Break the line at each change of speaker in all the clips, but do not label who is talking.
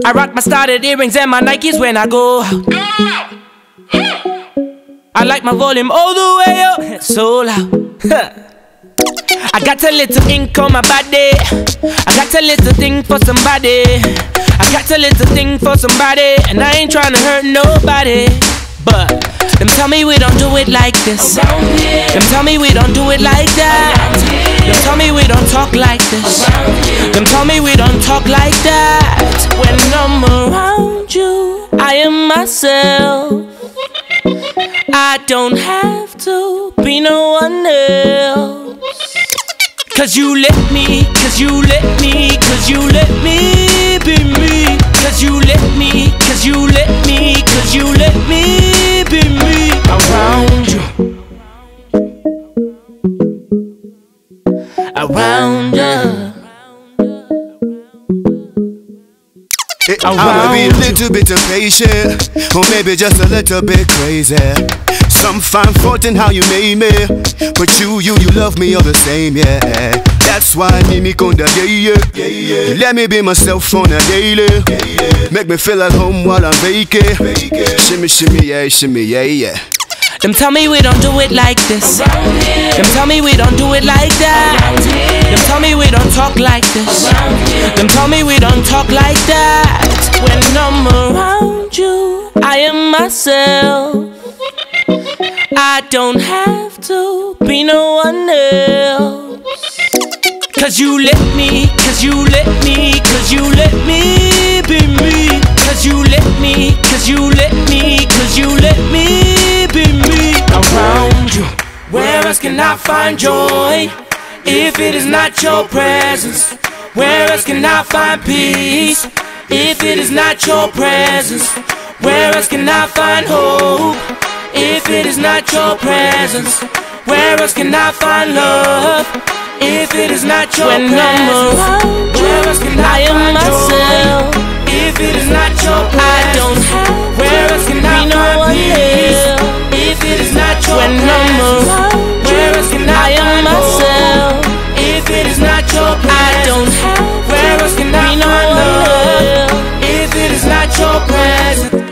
I rock my started earrings and my Nikes when I go out. I like my volume all the way up, so loud. I got a little ink on my body. I got a little thing for somebody. I got a little thing for somebody, and I ain't trying to hurt nobody. But them tell me we don't do it like this. Them tell me we don't do it like that. Them tell me we don't talk like this. Them tell me we don't talk like that. When I'm around you, I am myself. I don't have to be no one else. Cause you let me, cause you let me, cause you let me be me. Cause you let me, cause you let me, cause you let me be me. Around you, around you.
I'ma be a little bit impatient, or maybe just a little bit crazy. Some find fault in how you made me, but you love me all the same, yeah. That's why I need me conda, yeah. You let me be myself on a daily, make me feel at home while I'm vacant. Shimmy, shimmy, yeah.
Them tell me we don't do it like this. Them tell me we don't do it like that. Them tell me we don't talk like this. Them tell me we don't talk like that. When I'm around you, I am myself. I don't have to be no one else. Cause you let me, cause you let me, cause you let me be me. Cause you let me, cause you let me, cause you let me be me. Around you, where else can I find joy if it is not your presence? Where else can I find peace if it is not your presence? Where else can I find hope if it is not your presence? Where else can I find love if it is not your presence? When I'm around you, where else can I find myself? If it is not your presence, I don't have where else can I find peace? If it is not your presence, when I'm around you, where else can I find myself? If it is not your presence, I don't have where else can I find love? If it is not your presence.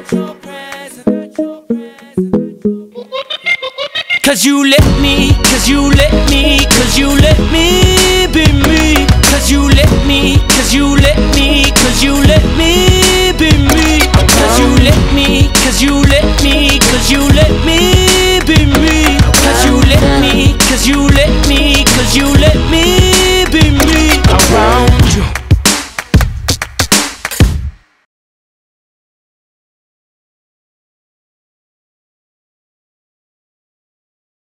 Cause you let me, cause you let me, cause you let me be me. Cause you let me, cause you let me, cause you let me be me. Cause you let me, cause you let me, cause you let me be me. Cause you let me, cause you let me, cause you let me